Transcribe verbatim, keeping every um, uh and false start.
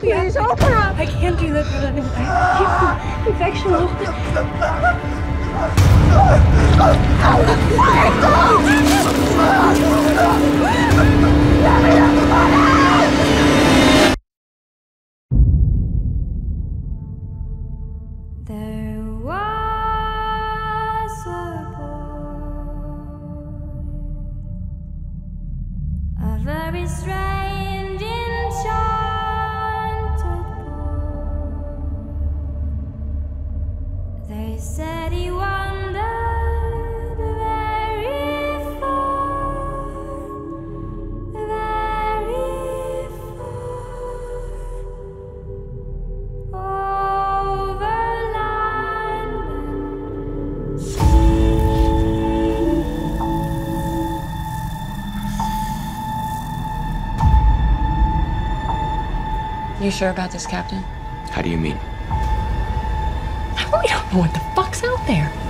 Please open up. I can't do that, but I can't. Infection. There was a boy, a very strange, enchanted boy. They said he wandered very far, very far, over land and sea. You sure about this, Captain? How do you mean? We don't know what the fuck's out there.